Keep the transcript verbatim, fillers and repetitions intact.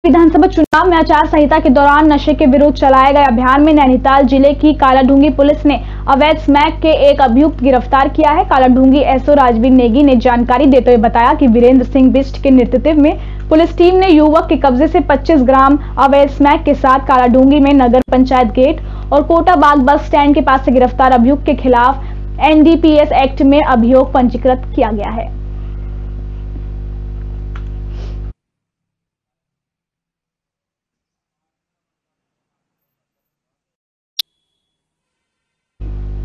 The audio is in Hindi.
विधानसभा चुनाव में आचार संहिता के दौरान नशे के विरुद्ध चलाए गए अभियान में नैनीताल जिले की कालाढूंगी पुलिस ने अवैध स्मैक के एक अभियुक्त गिरफ्तार किया है। कालाढूंगी एसओ राजवीर नेगी ने जानकारी देते हुए बताया कि वीरेंद्र सिंह बिष्ट के नेतृत्व में पुलिस टीम ने युवक के कब्जे से पच्चीस ग्राम अवैध स्मैक के साथ कालाढूंगी में नगर पंचायत गेट और कोटाबाग बस स्टैंड के पास से गिरफ्तार अभियुक्त के खिलाफ एनडीपीएस एक्ट में अभियोग पंजीकृत किया गया है।